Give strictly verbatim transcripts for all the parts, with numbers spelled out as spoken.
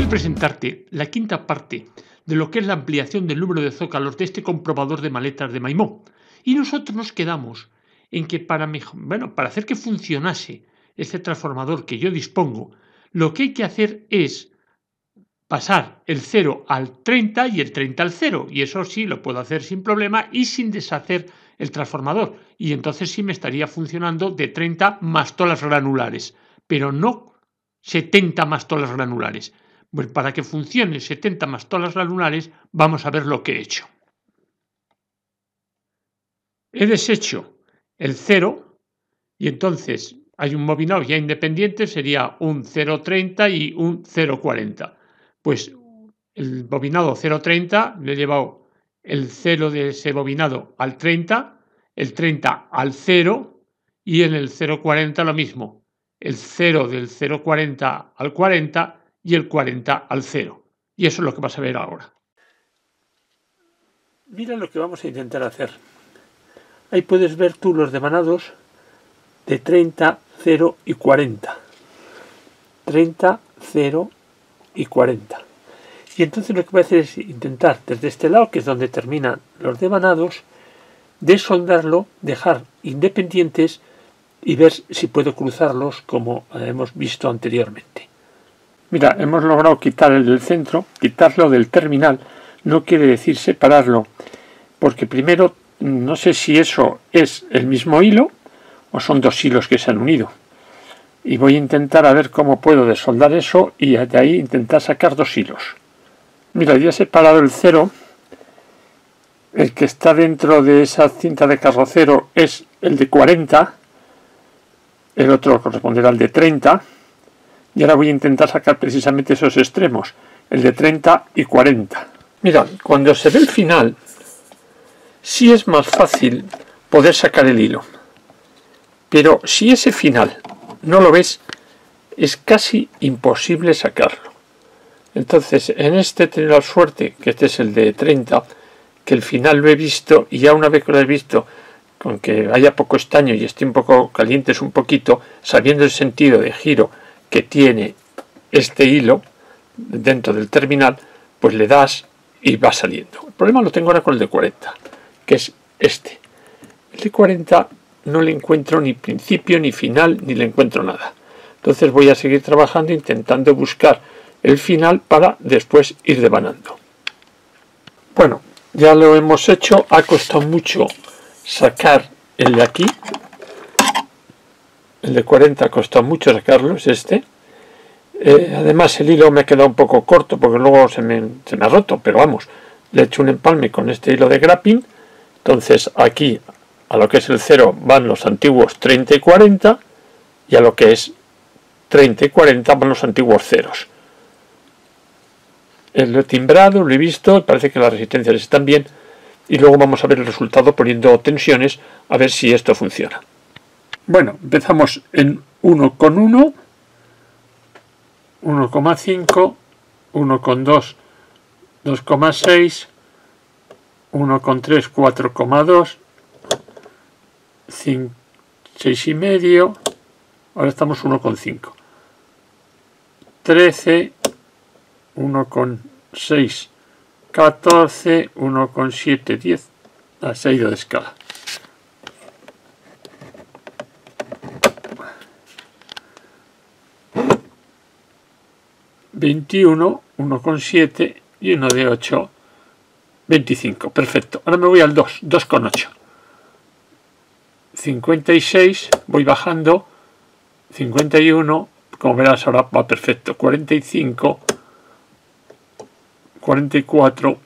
quiero presentarte la quinta parte de lo que es la ampliación del número de zócalos de este comprobador de maletas de Maimó. Y nosotros nos quedamos en que para, mejor, bueno, para hacer que funcionase este transformador que yo dispongo, lo que hay que hacer es pasar el cero al treinta y el treinta al cero. Y eso sí lo puedo hacer sin problema y sin deshacer el transformador. Y entonces sí me estaría funcionando de treinta más tolas granulares, pero no setenta más tolas granulares. Pues para que funcione setenta más tolas granulares, vamos a ver lo que he hecho. He deshecho el cero y entonces hay un bobinado ya independiente, sería un cero treinta y un cero cuarenta. Pues el bobinado cero treinta le he llevado el cero de ese bobinado al treinta, el treinta al cero y en el cero cuarenta lo mismo, el cero del cero cuarenta al cuarenta y el cuarenta al cero. Y eso es lo que vas a ver ahora. Mira lo que vamos a intentar hacer. Ahí puedes ver tú los demanados de treinta, cero y cuarenta. treinta, cero y cuarenta. Y entonces lo que voy a hacer es intentar desde este lado, que es donde terminan los demanados, desoldarlo, dejar independientes y ver si puedo cruzarlos como hemos visto anteriormente. Mira, hemos logrado quitar el del centro, quitarlo del terminal. No quiere decir separarlo, porque primero no sé si eso es el mismo hilo o son dos hilos que se han unido. Y voy a intentar a ver cómo puedo desoldar eso y de ahí intentar sacar dos hilos. Mira, ya he separado el cero. El que está dentro de esa cinta de carrocero es el de cuarenta. El otro corresponderá al de treinta. Y ahora voy a intentar sacar precisamente esos extremos, el de treinta y cuarenta. Mira, cuando se ve el final, sí es más fácil poder sacar el hilo. Pero si ese final no lo ves, es casi imposible sacarlo. Entonces, en este he tenido la suerte, que este es el de treinta, que el final lo he visto, y ya una vez que lo he visto, con que haya poco estaño y esté un poco caliente, es un poquito, sabiendo el sentido de giro que tiene este hilo dentro del terminal, pues le das y va saliendo. El problema lo tengo ahora con el de cuarenta, que es este. El de cuarenta no le encuentro ni principio, ni final, ni le encuentro nada. Entonces voy a seguir trabajando intentando buscar el final para después ir devanando. Bueno, ya lo hemos hecho. Ha costado mucho sacar el de aquí. El de cuarenta ha costado mucho sacarlo, es este. Eh, además el hilo me ha quedado un poco corto porque luego se me, se me ha roto, pero vamos, le he hecho un empalme con este hilo de grapping. Entonces aquí a lo que es el cero van los antiguos treinta y cuarenta y a lo que es treinta y cuarenta van los antiguos ceros. Lo he timbrado, lo he visto, parece que las resistencias están bien y luego vamos a ver el resultado poniendo tensiones a ver si esto funciona. Bueno, empezamos en uno coma uno, uno coma cinco, uno coma dos, dos coma seis, uno coma tres, cuatro coma dos, seis coma cinco, ahora estamos uno coma cinco, trece, uno coma seis, catorce, uno coma siete, diez, ah, se ha ido de escala. veintiuno, uno coma siete y uno de ocho, veinticinco. Perfecto. Ahora me voy al dos, dos coma ocho. cincuenta y seis, voy bajando. cincuenta y uno, como verás ahora va perfecto. cuarenta y cinco, cuarenta y cuatro,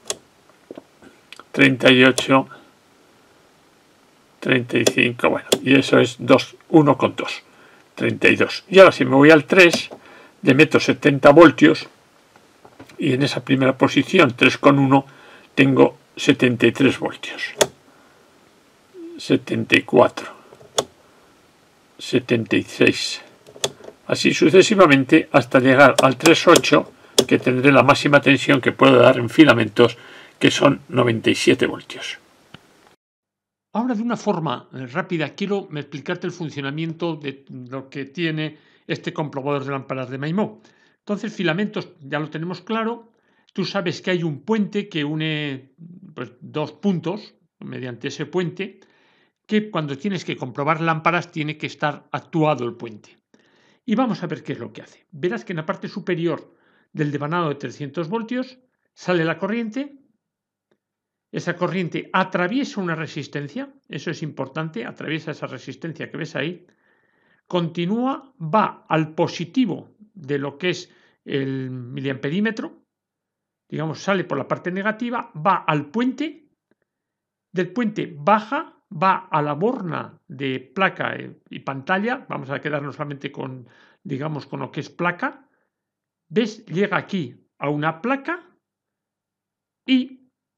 treinta y ocho, treinta y cinco, bueno, y eso es dos, uno coma dos, treinta y dos. Y ahora si me voy al tres, le meto setenta voltios y en esa primera posición tres coma uno tengo setenta y tres voltios, setenta y cuatro, setenta y seis, así sucesivamente hasta llegar al tres coma ocho, que tendré la máxima tensión que puedo dar en filamentos, que son noventa y siete voltios. Ahora, de una forma rápida, quiero explicarte el funcionamiento de lo que tiene este comprobador de lámparas de Maimó. Entonces, filamentos ya lo tenemos claro. Tú sabes que hay un puente que une pues, dos puntos mediante ese puente, que cuando tienes que comprobar lámparas tiene que estar actuado el puente. Y vamos a ver qué es lo que hace. Verás que en la parte superior del devanado de trescientos voltios sale la corriente. Esa corriente atraviesa una resistencia, eso es importante, atraviesa esa resistencia que ves ahí, continúa, va al positivo de lo que es el miliamperímetro, digamos, sale por la parte negativa, va al puente, del puente baja, va a la borna de placa y pantalla, vamos a quedarnos solamente con, digamos, con lo que es placa, ves, llega aquí a una placa y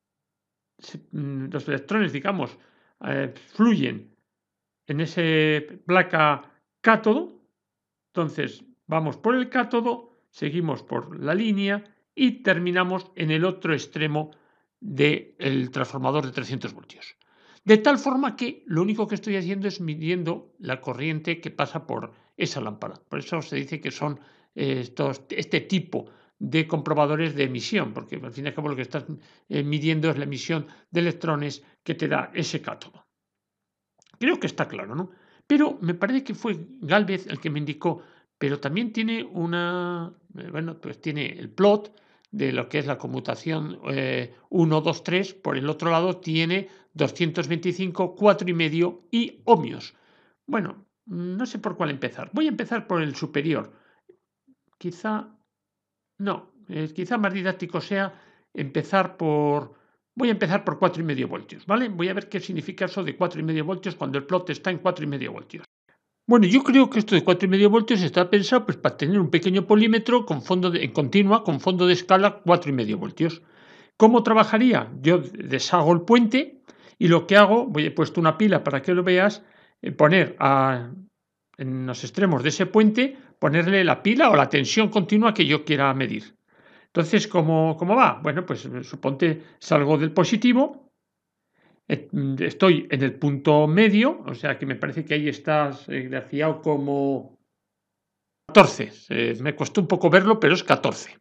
los electrones, digamos, eh, fluyen en esa placa cátodo. Entonces vamos por el cátodo, seguimos por la línea y terminamos en el otro extremo del transformador de trescientos voltios. De tal forma que lo único que estoy haciendo es midiendo la corriente que pasa por esa lámpara. Por eso se dice que son eh, estos, este tipo de comprobadores de emisión, porque al fin y al cabo lo que estás eh, midiendo es la emisión de electrones que te da ese cátodo. Creo que está claro, ¿no? Pero me parece que fue Gálvez el que me indicó, pero también tiene una, eh, bueno, pues tiene el plot de lo que es la conmutación eh, uno, dos, tres, por el otro lado tiene doscientos veinticinco, cuatro y medio y ohmios. Bueno, no sé por cuál empezar. Voy a empezar por el superior. Quizá No, eh, quizá más didáctico sea empezar por... Voy a empezar por cuatro y medio voltios, ¿vale? Voy a ver qué significa eso de cuatro y medio voltios cuando el plot está en cuatro y medio voltios. Bueno, yo creo que esto de cuatro y medio voltios está pensado pues, para tener un pequeño polímetro con fondo de, en continua, con fondo de escala cuatro y medio voltios. ¿Cómo trabajaría? Yo deshago el puente y lo que hago, voy he puesto una pila para que lo veas, eh, poner a, en los extremos de ese puente, ponerle la pila o la tensión continua que yo quiera medir. Entonces, ¿cómo, cómo va? Bueno, pues suponte salgo del positivo, estoy en el punto medio, o sea que me parece que ahí estás eh, grafiado como catorce. Eh, me costó un poco verlo, pero es catorce.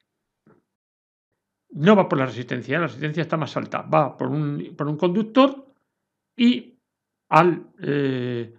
No va por la resistencia, la resistencia está más alta. Va por un, por un conductor y al, eh,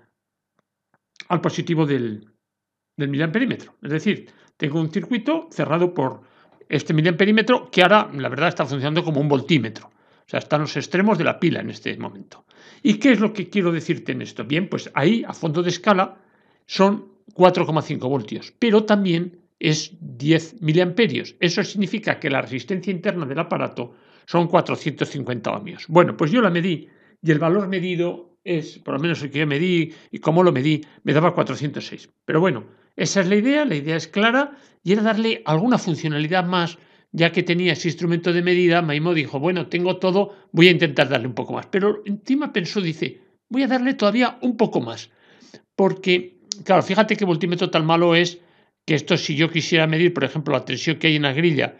al positivo del, del miliamperímetro. Es decir, tengo un circuito cerrado por este miliamperímetro que ahora, la verdad, está funcionando como un voltímetro. O sea, están los extremos de la pila en este momento. ¿Y qué es lo que quiero decirte en esto? Bien, pues ahí, a fondo de escala, son cuatro coma cinco voltios, pero también es diez miliamperios. Eso significa que la resistencia interna del aparato son cuatrocientos cincuenta ohmios. Bueno, pues yo la medí y el valor medido es, por lo menos el que yo medí y cómo lo medí, me daba cuatrocientos seis. Pero bueno, esa es la idea, la idea es clara y era darle alguna funcionalidad más, ya que tenía ese instrumento de medida. Maimó dijo, bueno, tengo todo, voy a intentar darle un poco más. Pero encima pensó, dice, voy a darle todavía un poco más, porque, claro, fíjate qué voltímetro tan malo es que esto, si yo quisiera medir, por ejemplo, la tensión que hay en la grilla,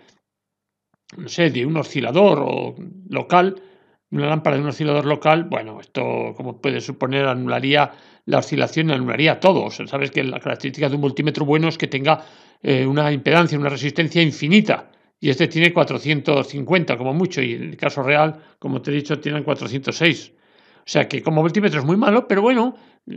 no sé, de un oscilador o local, una lámpara de un oscilador local, bueno, esto, como puedes suponer, anularía la oscilación, anularía todo. O sea, sabes que la característica de un multímetro bueno es que tenga eh, una impedancia, una resistencia infinita, y este tiene cuatrocientos cincuenta como mucho, y en el caso real, como te he dicho, tienen cuatrocientos seis. O sea que como multímetro es muy malo, pero bueno,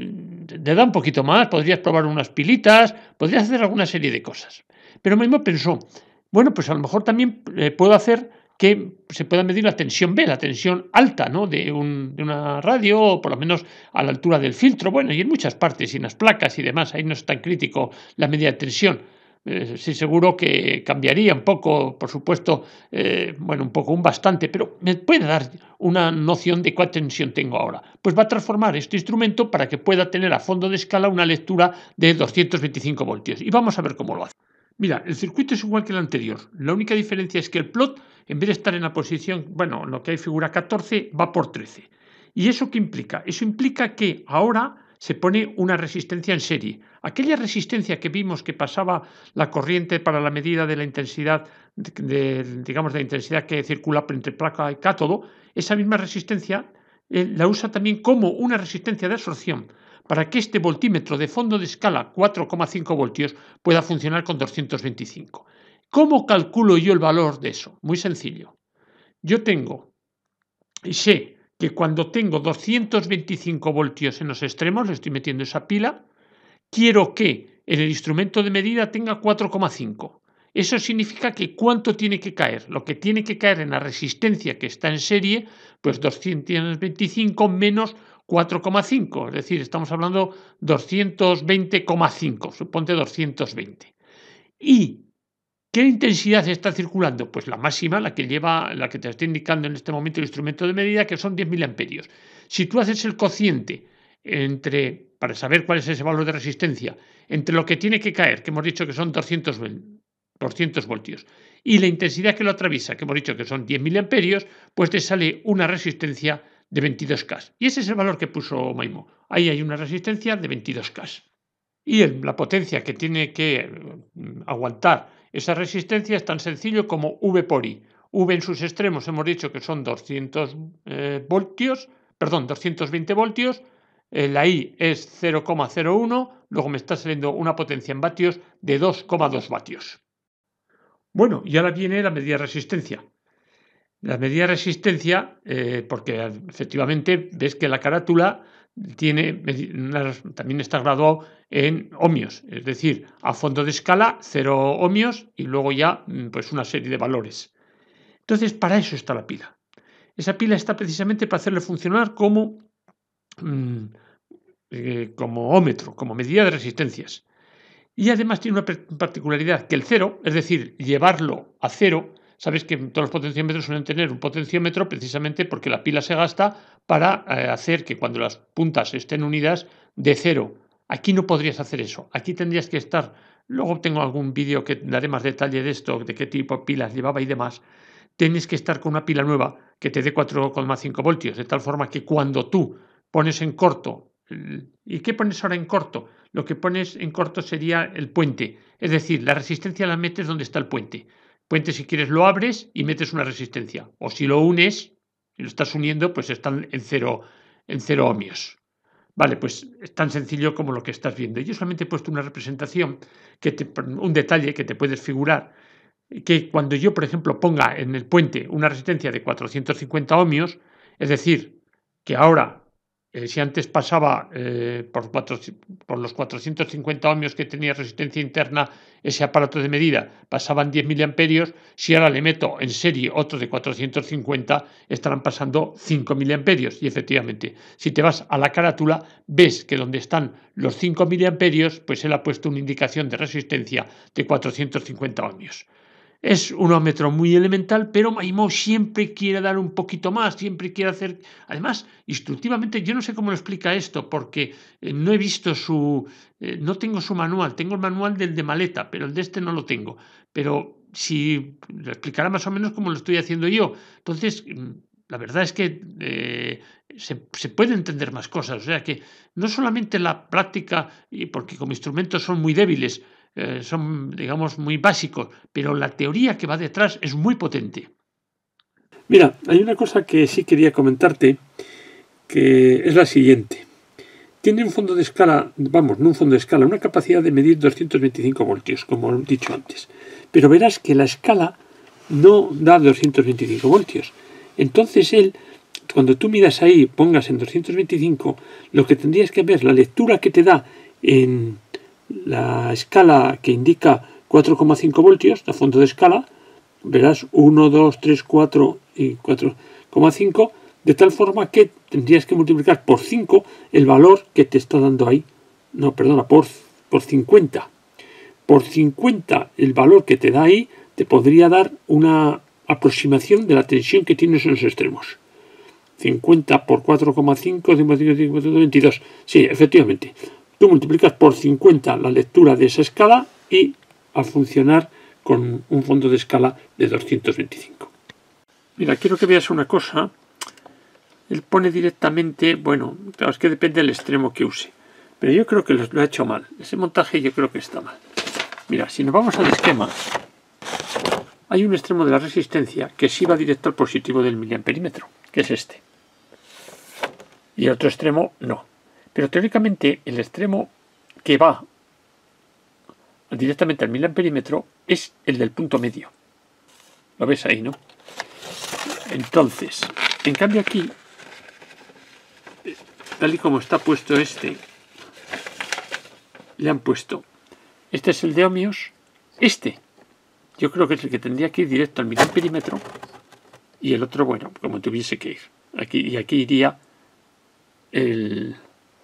le da un poquito más, podrías probar unas pilitas, podrías hacer alguna serie de cosas. Pero mismo pensó, bueno, pues a lo mejor también eh, puedo hacer que se pueda medir la tensión B, la tensión alta, ¿no? de, un, de una radio, o por lo menos a la altura del filtro, bueno, y en muchas partes, y en las placas y demás, ahí no es tan crítico la media tensión. Eh, sí, seguro que cambiaría un poco, por supuesto, eh, bueno, un poco, un bastante, pero me puede dar una noción de cuál tensión tengo ahora. Pues va a transformar este instrumento para que pueda tener a fondo de escala una lectura de doscientos veinticinco voltios. Y vamos a ver cómo lo hace. Mira, el circuito es igual que el anterior. La única diferencia es que el plot, en vez de estar en la posición, bueno, lo que hay figura catorce, va por trece. ¿Y eso qué implica? Eso implica que ahora se pone una resistencia en serie. Aquella resistencia que vimos que pasaba la corriente para la medida de la intensidad, de, de, digamos, de la intensidad que circula entre placa y cátodo, esa misma resistencia eh, la usa también como una resistencia de absorción para que este voltímetro de fondo de escala cuatro coma cinco voltios pueda funcionar con doscientos veinticinco. ¿Cómo calculo yo el valor de eso? Muy sencillo. Yo tengo, y sé que cuando tengo doscientos veinticinco voltios en los extremos, le estoy metiendo esa pila, quiero que en el instrumento de medida tenga cuatro coma cinco. Eso significa que ¿cuánto tiene que caer? Lo que tiene que caer en la resistencia que está en serie, pues doscientos veinticinco menos cuatro coma cinco, es decir, estamos hablando doscientos veinte coma cinco, suponte doscientos veinte. Y ¿qué intensidad está circulando? Pues la máxima, la que lleva, la que te está indicando en este momento el instrumento de medida, que son diez miliamperios. Si tú haces el cociente entre, para saber cuál es ese valor de resistencia, entre lo que tiene que caer, que hemos dicho que son doscientos voltios, y la intensidad que lo atraviesa, que hemos dicho que son diez miliamperios, pues te sale una resistencia de veintidós K. Y ese es el valor que puso Maimó. Ahí hay una resistencia de veintidós K. Y el, la potencia que tiene que aguantar esa resistencia es tan sencillo como V por I. V en sus extremos hemos dicho que son doscientos eh, voltios, perdón, doscientos veinte voltios, eh, la I es cero coma cero uno, luego me está saliendo una potencia en vatios de dos coma dos vatios. Bueno, y ahora viene la medida de resistencia. La medida de resistencia, eh, porque efectivamente ves que la carátula tiene, también está graduado en ohmios, es decir, a fondo de escala cero ohmios y luego ya pues una serie de valores. Entonces, para eso está la pila. Esa pila está precisamente para hacerle funcionar como, mmm, eh, como ómetro, como medida de resistencias. Y además tiene una particularidad, que el cero, es decir, llevarlo a cero. Sabes que todos los potenciómetros suelen tener un potenciómetro precisamente porque la pila se gasta para eh, hacer que cuando las puntas estén unidas de cero. Aquí no podrías hacer eso. Aquí tendrías que estar, luego tengo algún vídeo que daré más detalle de esto, de qué tipo de pilas llevaba y demás. Tienes que estar con una pila nueva que te dé cuatro coma cinco voltios, de tal forma que cuando tú pones en corto, ¿y qué pones ahora en corto? Lo que pones en corto sería el puente, es decir, la resistencia la metes donde está el puente. Puente, si quieres, lo abres y metes una resistencia. O si lo unes, y lo estás uniendo, pues están en cero, en cero ohmios. Vale, pues es tan sencillo como lo que estás viendo. Yo solamente he puesto una representación, que te, un detalle que te puedes figurar, que cuando yo, por ejemplo, ponga en el puente una resistencia de cuatrocientos cincuenta ohmios, es decir, que ahora, eh, si antes pasaba eh, por, cuatro, por los cuatrocientos cincuenta ohmios que tenía resistencia interna ese aparato de medida, pasaban diez miliamperios, si ahora le meto en serie otro de cuatrocientos cincuenta, estarán pasando cinco miliamperios. Y efectivamente, si te vas a la carátula, ves que donde están los cinco miliamperios, pues él ha puesto una indicación de resistencia de cuatrocientos cincuenta ohmios. Es un ohmetro muy elemental, pero Maimó siempre quiere dar un poquito más, siempre quiere hacer... Además, instructivamente, yo no sé cómo lo explica esto, porque eh, no he visto su... Eh, no tengo su manual, tengo el manual del de maleta, pero el de este no lo tengo. Pero si lo explicará más o menos como lo estoy haciendo yo. Entonces, la verdad es que eh, se, se puede entender más cosas. O sea que no solamente la práctica, y porque como instrumentos son muy débiles, Eh, son, digamos, muy básicos, pero la teoría que va detrás es muy potente. Mira, hay una cosa que sí quería comentarte, que es la siguiente. Tiene un fondo de escala, vamos, no un fondo de escala, una capacidad de medir doscientos veinticinco voltios, como he dicho antes. Pero verás que la escala no da doscientos veinticinco voltios. Entonces él, cuando tú miras ahí, pongas en doscientos veinticinco, lo que tendrías que ver, la lectura que te da en la escala que indica cuatro coma cinco voltios, a fondo de escala, verás uno, dos, tres, cuatro y cuatro coma cinco, de tal forma que tendrías que multiplicar por cinco el valor que te está dando ahí. No, perdona, por, por cincuenta. Por cincuenta el valor que te da ahí te podría dar una aproximación de la tensión que tienes en los extremos. cincuenta por cuatro coma cinco, veintidós. Sí, efectivamente. Tú multiplicas por cincuenta la lectura de esa escala y a funcionar con un fondo de escala de doscientos veinticinco. Mira, quiero que veas una cosa. Él pone directamente, bueno, claro, es que depende del extremo que use. Pero yo creo que lo, lo ha hecho mal. Ese montaje yo creo que está mal. Mira, si nos vamos al esquema, hay un extremo de la resistencia que sí va directo al positivo del miliamperímetro, que es este. Y el otro extremo no. Pero teóricamente el extremo que va directamente al miliamperímetro es el del punto medio. Lo ves ahí, ¿no? Entonces, en cambio aquí, tal y como está puesto este, le han puesto, este es el de ohmios, este, yo creo que es el que tendría que ir directo al miliamperímetro, y el otro, bueno, como tuviese que ir. Aquí, y aquí iría el,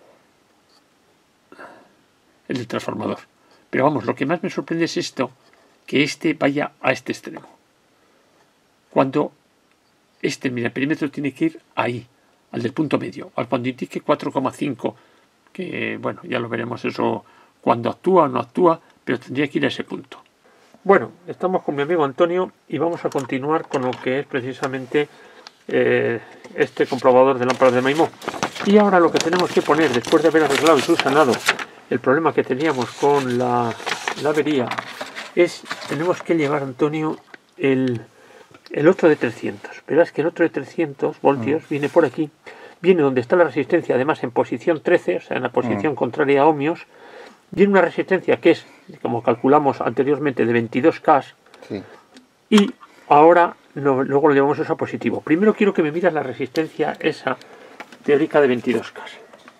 el del transformador. Pero vamos, lo que más me sorprende es esto, que este vaya a este extremo. Cuando este miliamperímetro tiene que ir ahí, al del punto medio, al cuando indique cuatro coma cinco, que bueno, ya lo veremos eso cuando actúa o no actúa, pero tendría que ir a ese punto. Bueno, estamos con mi amigo Antonio y vamos a continuar con lo que es precisamente eh, este comprobador de lámparas de Maimó. Y ahora lo que tenemos que poner, después de haber arreglado y subsanado el problema que teníamos con la, la avería, es, tenemos que llevar, Antonio, el, el otro de trescientos. Verás que el otro de trescientos voltios mm. viene por aquí, viene donde está la resistencia, además en posición trece, o sea, en la posición mm. contraria a ohmios. Tiene una resistencia que es, como calculamos anteriormente, de veintidós K. Sí. Y ahora no, luego lo llevamos eso a positivo. Primero quiero que me miras la resistencia esa teórica de veintidós K.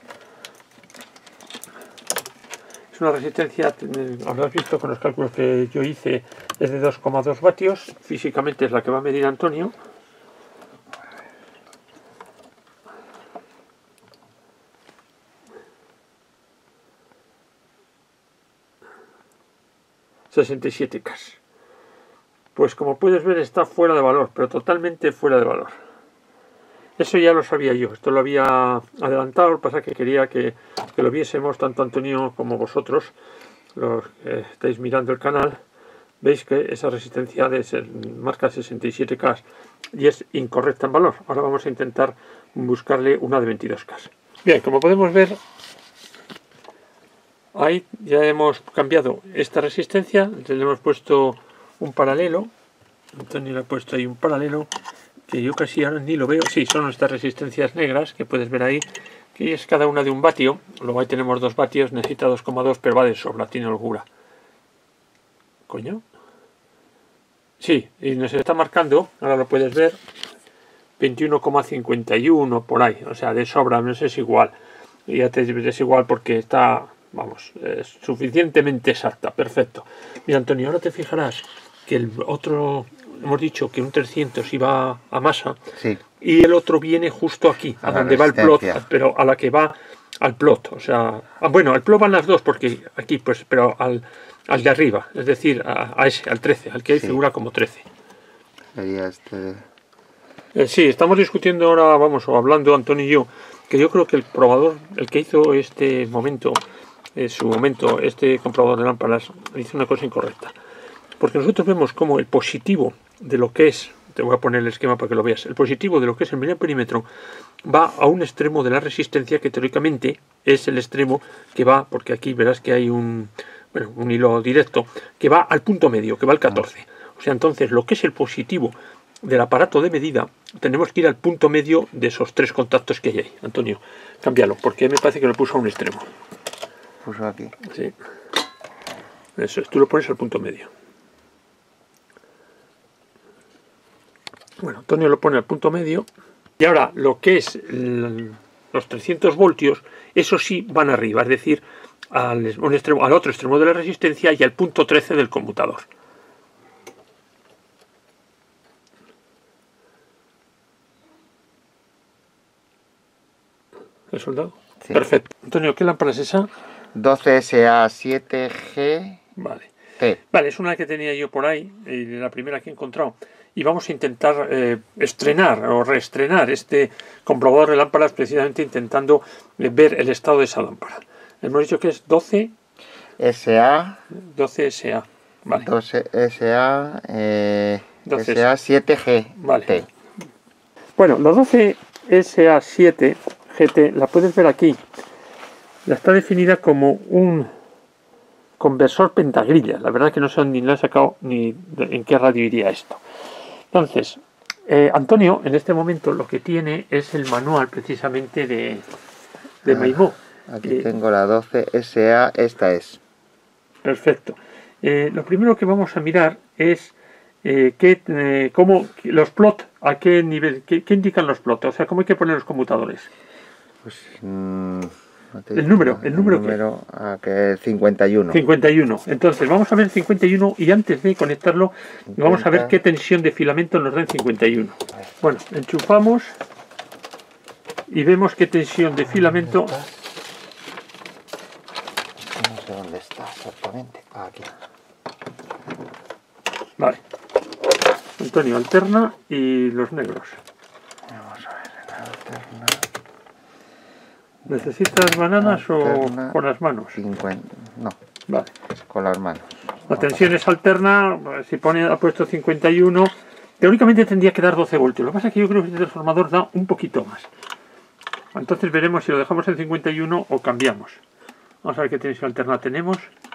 Es una resistencia, habrás visto con los cálculos que yo hice, es de dos coma dos vatios. Físicamente es la que va a medir Antonio. sesenta y siete K. Pues como puedes ver está fuera de valor, pero totalmente fuera de valor. Eso ya lo sabía yo, esto lo había adelantado, lo que pasa es que quería que, que lo viésemos tanto Antonio como vosotros, los que estáis mirando el canal. Veis que esa resistencia de ser, marca sesenta y siete K y es incorrecta en valor. Ahora vamos a intentar buscarle una de veintidós K. Bien, como podemos ver, ahí ya hemos cambiado esta resistencia, le hemos puesto un paralelo. Antonio le ha puesto ahí un paralelo que yo casi ahora ni lo veo. Sí, son estas resistencias negras que puedes ver ahí, que es cada una de un vatio. Luego ahí tenemos dos vatios, necesita dos coma dos, pero va de sobra, tiene holgura. ¿Coño? Sí, y nos está marcando, ahora lo puedes ver, veintiuno coma cincuenta y uno por ahí, o sea, de sobra, no sé, es igual. Y ya te es igual porque está... Vamos, es suficientemente exacta, perfecto. Mira, Antonio, ahora te fijarás que el otro, hemos dicho que un trescientos iba a masa, sí. Y el otro viene justo aquí, a, a donde va el plot, pero a la que va al plot, o sea, ah, bueno, al plot van las dos, porque aquí, pues, pero al, al de arriba, es decir, a, a ese, al trece, al que ahí sí. Figura como trece. Sería este... Eh, sí, estamos discutiendo ahora, vamos, o hablando Antonio y yo, que yo creo que el probador, el que hizo este momento, en su momento, este comprobador de lámparas hizo una cosa incorrecta, porque nosotros vemos como el positivo de lo que es, te voy a poner el esquema para que lo veas, el positivo de lo que es el miliamperímetro va a un extremo de la resistencia que teóricamente es el extremo que va, porque aquí verás que hay un, bueno, un hilo directo que va al punto medio, que va al catorce, o sea, entonces lo que es el positivo del aparato de medida, tenemos que ir al punto medio de esos tres contactos que hay ahí. Antonio, cámbialo, porque me parece que lo puso a un extremo. Puso aquí. Sí. Eso es, tú lo pones al punto medio. Bueno, Antonio lo pone al punto medio. Y ahora, lo que es el, los trescientos voltios, eso sí van arriba, es decir, al, un extremo, al otro extremo de la resistencia y al punto trece del conmutador. ¿El soldado? Sí. Perfecto. Antonio, ¿qué lámpara es esa? doce S A siete G. Vale. G. Vale, es una que tenía yo por ahí, y la primera que he encontrado. Y vamos a intentar eh, estrenar o reestrenar este comprobador de lámparas, precisamente intentando eh, ver el estado de esa lámpara. Hemos dicho que es doce S A. doce S A. Vale. doce S A. Eh, doce S A siete G. Vale. T. Bueno, los doce S A siete G T la puedes ver aquí. La está definida como un conversor pentagrilla. La verdad que no sé ni le he sacado ni en qué radio iría esto. Entonces, eh, Antonio en este momento lo que tiene es el manual precisamente de, de ah, Maimó. Aquí eh, tengo la doce S A, esta es. Perfecto. Eh, lo primero que vamos a mirar es eh, qué, eh, cómo, los plots, a qué nivel, qué, qué indican los plots, o sea, cómo hay que poner los conmutadores. Pues... Mmm, no te el número, el, el número, número que... Ah, que es cincuenta y uno. cincuenta y uno. Entonces, vamos a ver cincuenta y uno y antes de conectarlo, cincuenta. Vamos a ver qué tensión de filamento nos da en cincuenta y uno. Bueno, enchufamos y vemos qué tensión de filamento... No sé dónde está exactamente. Aquí. Vale. Antonio alterna y los negros. Vamos a ver, alterna. ¿Necesitas bananas alterna, o con las manos? cincuenta, no. Vale. Con las manos. La tensión es alterna, si pone, ha puesto cincuenta y uno, teóricamente tendría que dar doce voltios. Lo que pasa es que yo creo que este transformador da un poquito más. Entonces veremos si lo dejamos en cincuenta y uno o cambiamos. Vamos a ver qué tensión alterna tenemos.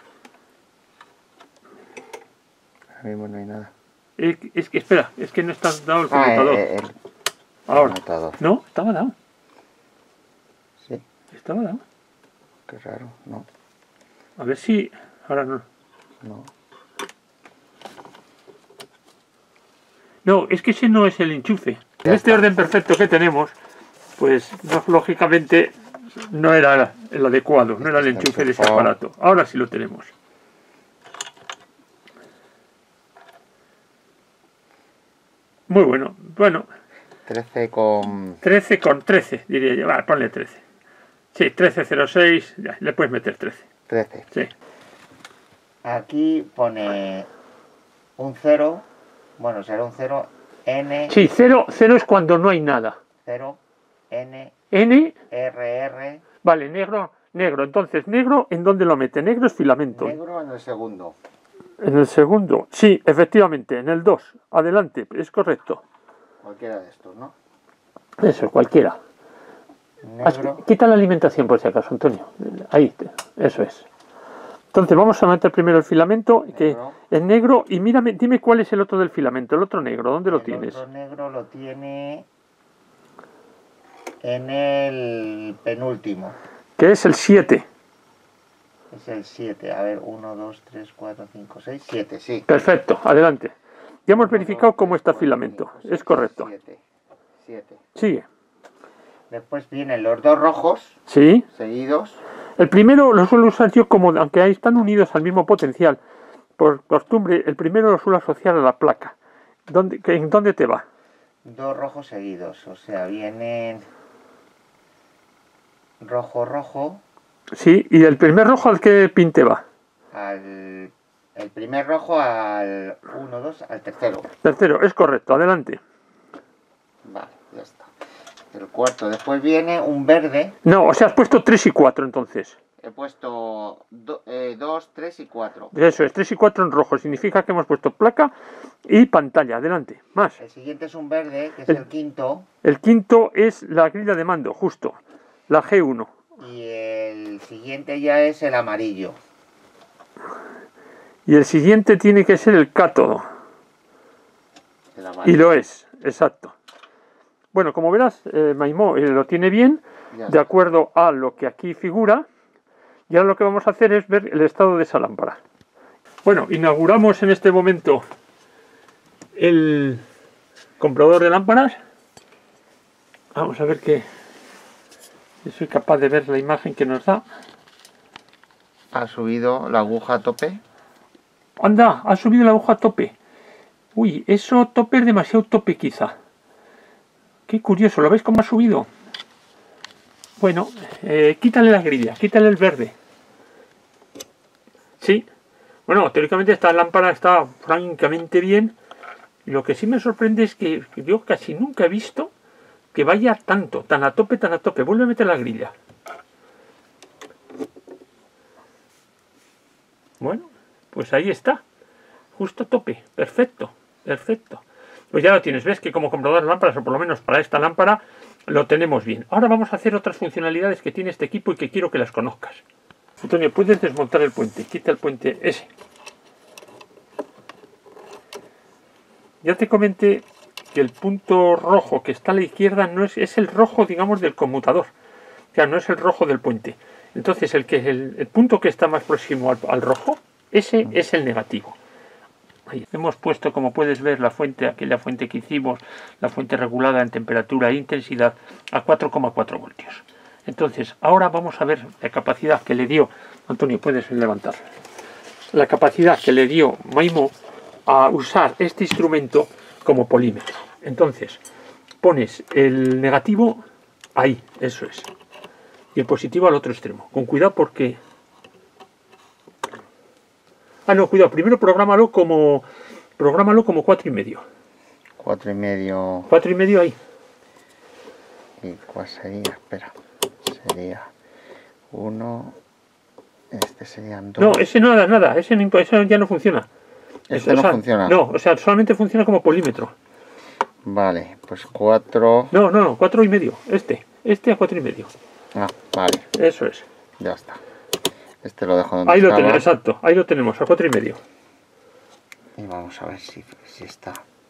Ahora mismo no hay nada. Es, es que, espera, es que no está dado el conmutador. Ah, eh, el, Ahora. conmutador. No, estaba dado. Sí. Estaba dado. Qué raro, no. A ver si... Ahora no. No. No, es que ese no es el enchufe. En este orden perfecto que tenemos, pues no, lógicamente no era el adecuado, no era el enchufe de ese aparato. Ahora sí lo tenemos. Muy bueno, bueno. trece con... trece con trece, diría yo. Vale, ponle trece. Sí, trece cero seis, ya, le puedes meter trece. trece. Sí. Aquí pone un cero, bueno, será un cero, N... Sí, cero, cero es cuando no hay nada. cero, N... N... R, R... Vale, negro, negro. Entonces, negro, ¿en dónde lo mete? Negro es filamento. Negro en el segundo. En el segundo, sí, efectivamente, en el dos. Adelante, es correcto. Cualquiera de estos, ¿no? Eso, cualquiera. Negro. Quita la alimentación por si acaso, Antonio. Ahí, eso es. Entonces vamos a meter primero el filamento, negro. Que es negro, y mírame, dime cuál es el otro del filamento, el otro negro, ¿dónde lo el tienes? El otro negro lo tiene en el penúltimo. Que es el siete. Es el siete, a ver, uno, dos, tres, cuatro, cinco, seis, siete, sí. Perfecto, adelante. Ya hemos verificado cómo está el filamento, es correcto. siete, siete. Sigue. Después vienen los dos rojos, sí, seguidos. El primero lo suelo usar yo como, aunque ahí están unidos al mismo potencial, por costumbre, el primero lo suelo asociar a la placa. ¿Dónde, ¿En dónde te va? Dos rojos seguidos, o sea, vienen rojo, rojo. Sí, ¿y el primer rojo al qué pin te va? Al, el primer rojo al uno, dos, al tercero. Tercero, es correcto, adelante. Vale, ya está. El cuarto, después viene un verde. No, o sea, has puesto tres y cuatro entonces. He puesto dos, tres y cuatro. Eso es, tres y cuatro en rojo, significa que hemos puesto placa y pantalla, adelante, más. El siguiente es un verde, que es el, el quinto. El quinto es la grilla de mando, justo, la G uno. Y el siguiente ya es el amarillo. Y el siguiente tiene que ser el cátodo. El amarillo. Y lo es, exacto. Bueno, como verás, eh, Maimó eh, lo tiene bien, ya de acuerdo a lo que aquí figura. Y ahora lo que vamos a hacer es ver el estado de esa lámpara. Bueno, inauguramos en este momento el comprador de lámparas. Vamos a ver que si soy capaz de ver la imagen que nos da. Ha subido la aguja a tope. Anda, ha subido la aguja a tope. Uy, eso tope es demasiado tope quizá. Qué curioso, ¿lo veis cómo ha subido? Bueno, eh, quítale la grilla, quítale el verde. Sí. Bueno, teóricamente esta lámpara está francamente bien. Lo que sí me sorprende es que yo casi nunca he visto que vaya tanto, tan a tope, tan a tope. Vuelve a meter la grilla. Bueno, pues ahí está. Justo a tope. Perfecto, perfecto. Pues ya lo tienes, ves que como comprador de lámparas, o por lo menos para esta lámpara, lo tenemos bien. Ahora vamos a hacer otras funcionalidades que tiene este equipo y que quiero que las conozcas. Antonio, puedes desmontar el puente. Quita el puente ese. Ya te comenté que el punto rojo que está a la izquierda no es, es el rojo, digamos, del conmutador. O sea, no es el rojo del puente. Entonces, el, que, el, el punto que está más próximo al, al rojo, Ese es el negativo. Ahí. Hemos puesto, como puedes ver, la fuente, aquella fuente que hicimos, la fuente regulada en temperatura e intensidad, a cuatro coma cuatro voltios. Entonces, ahora vamos a ver la capacidad que le dio, Antonio, puedes levantar, la capacidad que le dio Maimó a usar este instrumento como polímetro. Entonces, pones el negativo ahí, eso es, y el positivo al otro extremo. Con cuidado porque... Ah, no, cuidado, primero prográmalo como prográmalo como cuatro y medio. Cuatro y medio. Cuatro y medio ahí. ¿Y cuál sería? Espera. Sería uno. Este serían dos. No, ese no nada, nada, ese, no, ese ya no funciona. Este o no sea, funciona. No, o sea, solamente funciona como polímetro. Vale, pues cuatro. No, no, no, cuatro y medio. Este, este a cuatro y medio. Ah, vale. Eso es. Ya está. Este lo dejo donde Ahí lo estaba. tenemos, exacto, ahí lo tenemos, a cuatro y medio. Y vamos a ver si, si está.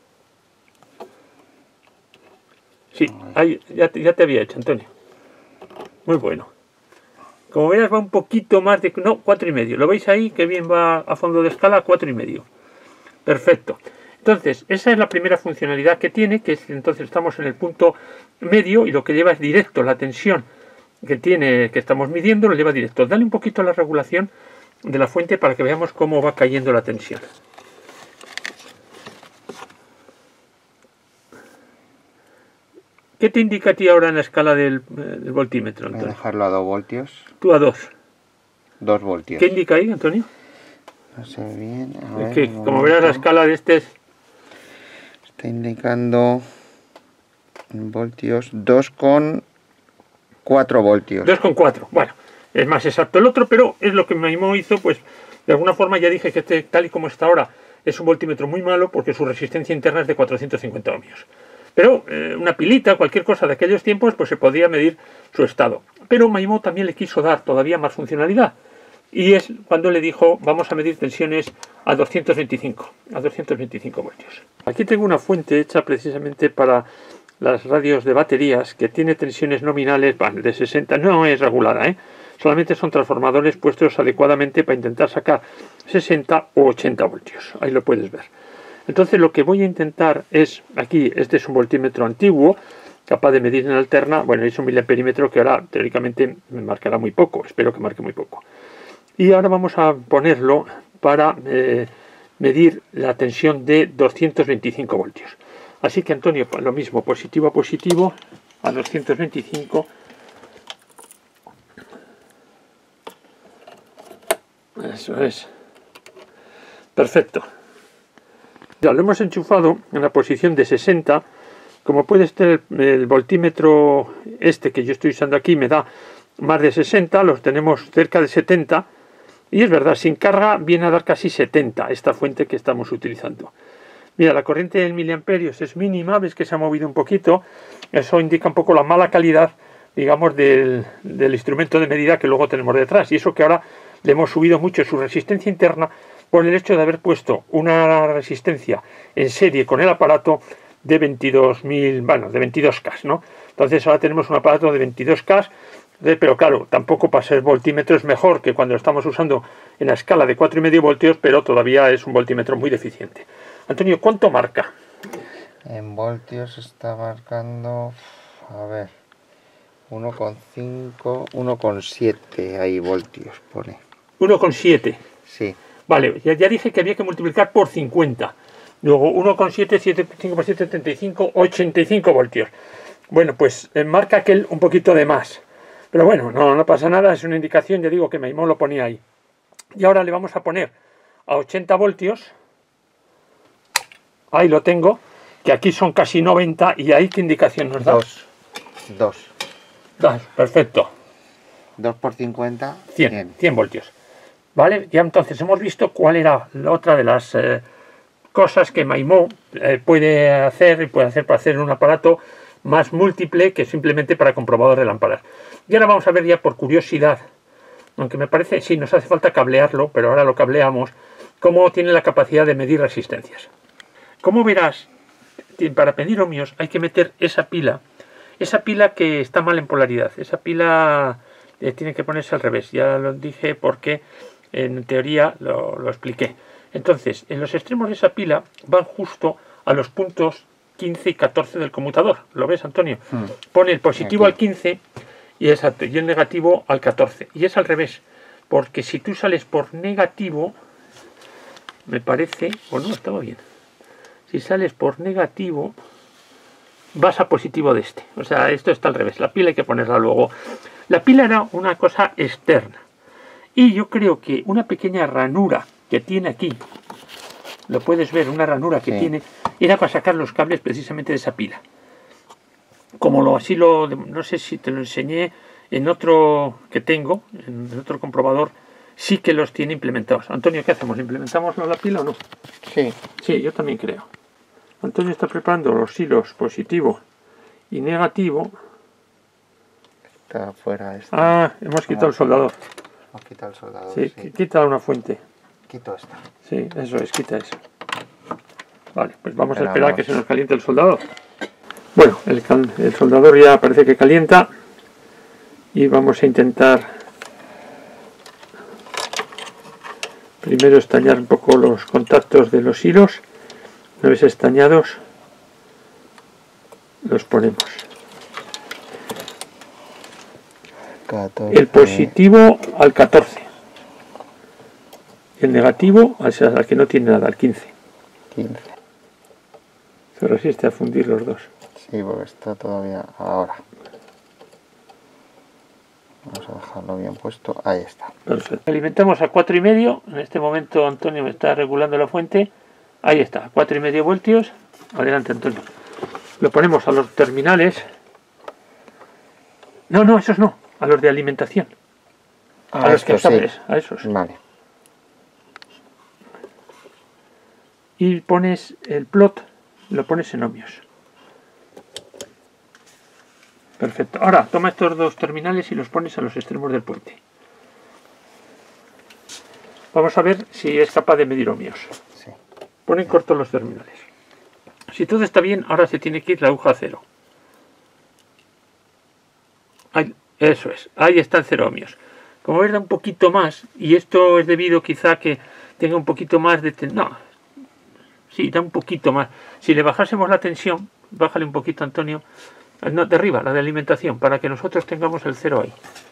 Sí, ahí, ya, te, ya te había hecho, Antonio. Muy bueno. Como verás va un poquito más de... No, cuatro y medio. ¿Lo veis ahí? Que bien va a fondo de escala, cuatro y medio. Perfecto. Entonces, esa es la primera funcionalidad que tiene, que es, entonces estamos en el punto medio y lo que lleva es directo la tensión que tiene, que estamos midiendo, lo lleva directo. Dale un poquito a la regulación de la fuente para que veamos cómo va cayendo la tensión. ¿Qué te indica a ti ahora en la escala del, del voltímetro, Voy a Antonio? dejarlo a dos voltios. Tú a dos. Dos voltios. ¿Qué indica ahí, Antonio? No sé bien. A Es ver, que, un como verás, la momento. escala de este es Está indicando en voltios dos coma cuatro voltios. dos coma cuatro. Bueno, es más exacto el otro, pero es lo que Maimó hizo, pues de alguna forma ya dije que este, tal y como está ahora, es un voltímetro muy malo porque su resistencia interna es de cuatrocientos cincuenta ohmios. Pero eh, una pilita, cualquier cosa de aquellos tiempos, pues se podía medir su estado. Pero Maimó también le quiso dar todavía más funcionalidad. Y es cuando le dijo, vamos a medir tensiones a doscientos veinticinco, a doscientos veinticinco voltios. Aquí tengo una fuente hecha precisamente para las radios de baterías que tiene tensiones nominales bueno, de sesenta, no es regulada, ¿eh? Solamente son transformadores puestos adecuadamente para intentar sacar sesenta o ochenta voltios. Ahí lo puedes ver. Entonces lo que voy a intentar es, aquí este es un voltímetro antiguo, capaz de medir en alterna, bueno, es un miliamperímetro que ahora teóricamente me marcará muy poco, espero que marque muy poco. Y ahora vamos a ponerlo para eh, medir la tensión de doscientos veinticinco voltios. Así que Antonio, lo mismo, positivo a positivo, a doscientos veinticinco. Eso es. Perfecto. Ya lo hemos enchufado en la posición de sesenta. Como puede ser el, el voltímetro este que yo estoy usando aquí me da más de sesenta, los tenemos cerca de setenta. Y es verdad, sin carga viene a dar casi setenta esta fuente que estamos utilizando. Mira, la corriente del miliamperios es mínima, ves que se ha movido un poquito. Eso indica un poco la mala calidad, digamos, del, del instrumento de medida que luego tenemos detrás. Y eso que ahora le hemos subido mucho su resistencia interna por el hecho de haber puesto una resistencia en serie con el aparato de veintidós mil, bueno, de veintidós K, ¿no? Entonces ahora tenemos un aparato de veintidós K, pero claro, tampoco para ser voltímetro es mejor que cuando lo estamos usando en la escala de cuatro y medio voltios, pero todavía es un voltímetro muy deficiente. Antonio, ¿cuánto marca? En voltios está marcando, a ver, uno coma cinco, uno coma siete ahí voltios pone. uno coma siete. Sí. Vale, ya, ya dije que había que multiplicar por cincuenta. Luego uno coma siete, cinco por siete, setenta y cinco, ochenta y cinco voltios. Bueno, pues eh, marca aquel un poquito de más. Pero bueno, no, no pasa nada, es una indicación, ya digo que Maimó lo ponía ahí. Y ahora le vamos a poner a ochenta voltios. Ahí lo tengo, que aquí son casi noventa, y ahí qué indicación nos da. Dos. Dos. Dos, perfecto. Dos por cincuenta. cien, cien voltios. ¿Vale? Ya entonces hemos visto cuál era la otra de las eh, cosas que Maimó eh, puede hacer y puede hacer para hacer un aparato más múltiple que simplemente para comprobador de lámparas. Y ahora vamos a ver ya por curiosidad, aunque me parece, sí, nos hace falta cablearlo, pero ahora lo cableamos, cómo tiene la capacidad de medir resistencias. Como verás, para medir ohmios hay que meter esa pila, esa pila que está mal en polaridad, esa pila eh, tiene que ponerse al revés, ya lo dije porque en teoría lo, lo expliqué. Entonces, en los extremos de esa pila van justo a los puntos quince y catorce del conmutador. ¿Lo ves, Antonio? Hmm. Pone el positivo Aquí. al quince y, exacto, y el negativo al catorce. Y es al revés, porque si tú sales por negativo, me parece, o no, estaba bien. Si sales por negativo, vas a positivo de este. O sea, esto está al revés. La pila hay que ponerla luego. La pila era una cosa externa. Y yo creo que una pequeña ranura que tiene aquí, lo puedes ver, una ranura que sí. tiene, era para sacar los cables precisamente de esa pila. Como lo así lo, no sé si te lo enseñé en otro que tengo, en otro comprobador, sí que los tiene implementados. Antonio, ¿qué hacemos? ¿Implementamos la pila o no? Sí. Sí, yo también creo. Antonio está preparando los hilos positivo y negativo. Está fuera este. Ah, hemos quitado el soldador. Hemos quitado el soldador. Sí, sí. quita una fuente. Quito esta. Sí, eso es, quita eso. Vale, pues vamos Esperamos. a esperar a que se nos caliente el soldador. Bueno, el, el soldador ya parece que calienta. Y vamos a intentar primero estañar un poco los contactos de los hilos. Una vez estañados, los ponemos. catorce. El positivo al catorce. Y el negativo al que no tiene nada, al quince. quince. Se resiste a fundir los dos. Sí, porque está todavía ahora. Vamos a dejarlo bien puesto. Ahí está. Perfecto. Alimentamos a cuatro y medio. En este momento Antonio me está regulando la fuente. Ahí está, cuatro y medio voltios. Adelante, Antonio. Lo ponemos a los terminales. No, no, esos no. A los de alimentación. A, a los que sabes, sí. a esos. Vale. Y pones el plot, lo pones en ohmios. Perfecto. Ahora, toma estos dos terminales y los pones a los extremos del puente. Vamos a ver si es capaz de medir ohmios. Sí. Ponen cortos los terminales. Si todo está bien, ahora se tiene que ir la aguja a cero. Ahí, eso es. Ahí están cero ohmios. Como ves, da un poquito más. Y esto es debido quizá a que tenga un poquito más de... No. Sí, da un poquito más. Si le bajásemos la tensión, bájale un poquito, Antonio. No, de arriba, la de alimentación, para que nosotros tengamos el cero ahí.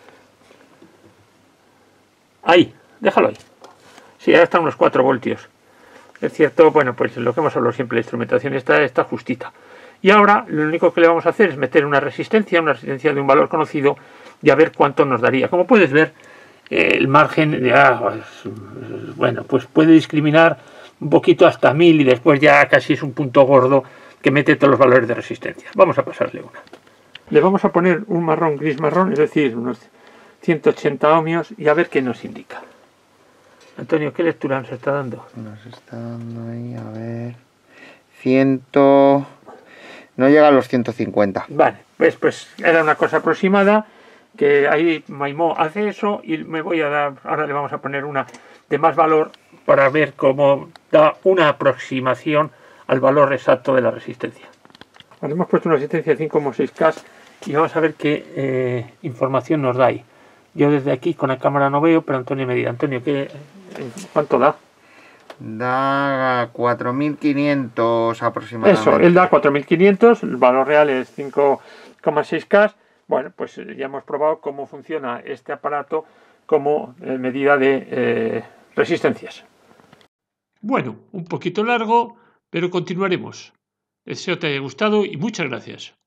Ahí, déjalo ahí. Sí, ahora están unos cuatro voltios. Es cierto, bueno, pues lo que hemos hablado siempre, la instrumentación está, está justita. Y ahora lo único que le vamos a hacer es meter una resistencia, una resistencia de un valor conocido y a ver cuánto nos daría. Como puedes ver, eh, el margen, de, ah, pues, bueno, pues puede discriminar un poquito hasta mil y después ya casi es un punto gordo que mete todos los valores de resistencia. Vamos a pasarle una. Le vamos a poner un marrón gris marrón, es decir, unos ciento ochenta ohmios y a ver qué nos indica. Antonio, ¿qué lectura nos está dando? Nos está dando ahí, a ver... ciento... No llega a los ciento cincuenta. Vale, pues, pues era una cosa aproximada, que ahí Maimó hace eso y me voy a dar... Ahora le vamos a poner una de más valor para ver cómo da una aproximación al valor exacto de la resistencia. Ahora hemos puesto una resistencia de cinco coma seis K y vamos a ver qué eh, información nos da ahí. Yo desde aquí con la cámara no veo, pero Antonio me dirá. Antonio, ¿qué, ¿cuánto da? Da cuatro mil quinientos aproximadamente. Eso, él da cuatro mil quinientos, el valor real es cinco coma seis K. Bueno, pues ya hemos probado cómo funciona este aparato como eh, medida de eh, resistencias. Bueno, un poquito largo, pero continuaremos. Deseo te haya gustado y muchas gracias.